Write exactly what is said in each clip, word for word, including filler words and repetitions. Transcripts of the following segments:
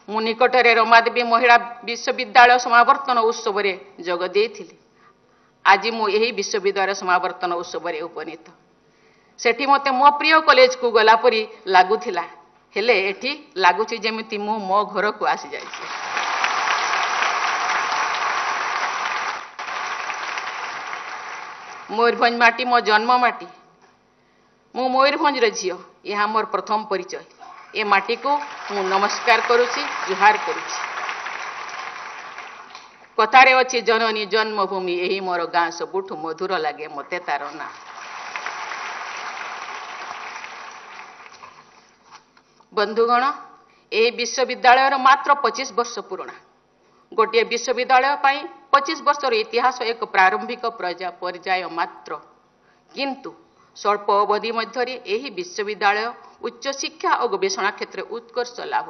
मु निकटरे रमादेवी महिला विश्वविद्यालय समावर्तन उत्सव रे जोग देइथिली। आज मु यही विश्वविद्यालय समावर्तन उत्सव रे उपनीत। सेठी मते मो प्रिय कॉलेज को गला परी लागुथिला, हेले एठी लागुछि जेमिति मु मो घर को आसी जाइछि। मयूरभंज माटी मो जन्म माटी। मु मयूरभंज रे झियो, यह मोर प्रथम परिचय। ए माटी को मु नमस्कार करुछि, जुहार करुछि। कथारे अछि जननी जन्मभूमि, यही मोर गाँ सबुठु मधुर लागे मते तार ना। बंधुगण, यही विश्वविद्यालय मात्र पच्चीस वर्ष पुराना। गोटे विश्वविद्यालय पाई पच्चीस वर्षर इतिहास एक प्रारंभिक पर्याय मात्र, किंतु स्वल्प अवधि मध्य यही विश्वविद्यालय उच्च शिक्षा और गवेषणा क्षेत्र उत्कर्ष लाभ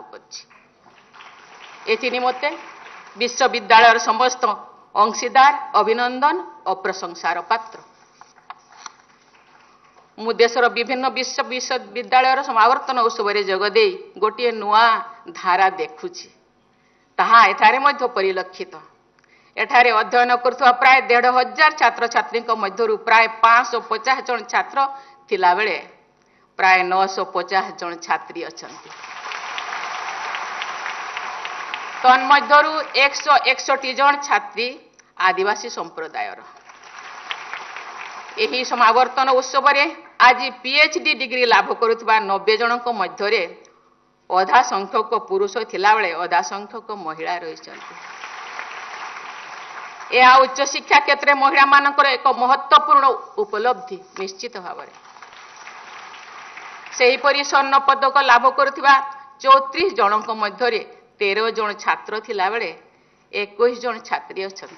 कर निमते विश्वविद्यालय समस्त अंशीदार अभिनंदन और प्रशंसार पात्र। मु देशर विभिन्न विश्व विश्वविद्यालय समावर्तन उत्सव जोगदे गोटे नुआ धारा देखुछि, ताहा एठारे मध्य परिलक्षित। एठारे अध्ययन करुवा प्राय डेढ़ हजार छात्र छात्री मध्य प्राय पाँच सौ पचास जन छात्र थिला बेले प्राय नौ सौ पचास जन छात्री अछंती। तन्मध्यरु एक सौ एकसठ जन छात्री आदिवासी संप्रदायर। यही समावर्तन उत्सव रे आज पीएचडी डिग्री लाभ करुवा नब्बे जनक मध्य अधा संख्यक पुरुष थिला बेले अधा संख्यक महिला रही। यह उच्च शिक्षा क्षेत्र में महिला मानकर एक महत्वपूर्ण उपलब्धि निश्चित भाव में। सेहीपरि स्वर्ण पदक लाभ करुवा चौतीस जनक मध्य तेरह जन छात्र थिला बेले इक्कीस जन छात्री अछंती।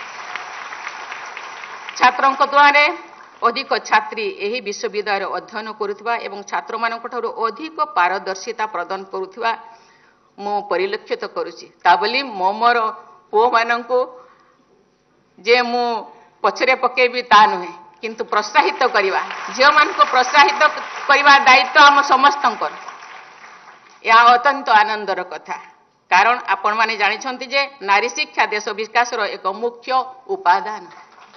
छात्रों द्वारा अधिक छात्री यही विश्वविद्यालय अध्ययन करुवा एवं छात्र मानक ठारू अधिक पारदर्शिता प्रदान करुवा मु परिलक्षित करुछि। ता बोली मो मोर पुओ मानकु जे मु पछरे पकेबी ता नुहे, किंतु प्रोत्साहित करिवा, झियो मान को प्रोत्साहित करिवा दायित्व हम समस्तंकर। या अत्यंत आनंदर कथा, कारण आपण माने जानि छंती जे नारी शिक्षा देश विकास रो एक मुख्य उपादान।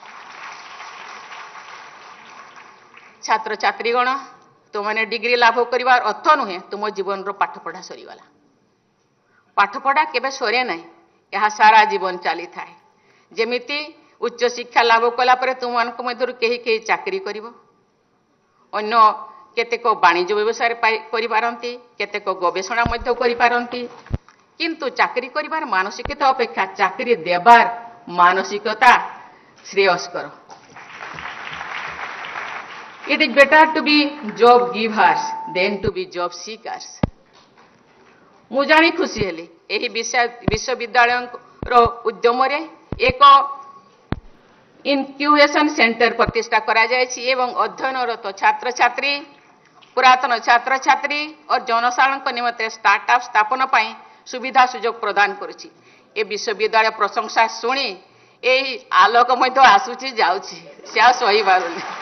छात्र छात्रीगण, तुमने डिग्री लाभ करिवार अर्थ नुहे तुम जीवन रो पाठ पढ़ा सरीगला। पाठ पढ़ा केबे सरे नाही, यह सारा जीवन चली थाए। जेमिति उच्च शिक्षा लाभ कला परे तुम मानक मध्यरु केही केही चाकरी करिवो, अन्य केतेक वाणिज्य व्यवसाय करि पारंती, केतेक गवेषणा मध्य करि पारंती, किंतु चाकरी करिवार मानसिकता अपेक्षा चाकरी देबार मानसिकता श्रेयस्कर। It is better to be job givers than to be job seekers। मु जानी खुशी हेली एही विश्वविद्यालय रो उद्यम रे एक इनक्यूबेशन सेंटर प्रतिष्ठा करा जायछि एवं अध्ययनरत छात्र छात्री, पुरातन छात्र छात्री और जनसाधारण निमंत्रण स्टार्टअप स्थापन पाई सुविधा सुजोग प्रदान करुछि। ए विश्वविद्यालय प्रशंसा सुनी एही आलोक मध्य आसुछि जाउछि, से सही बारुनी।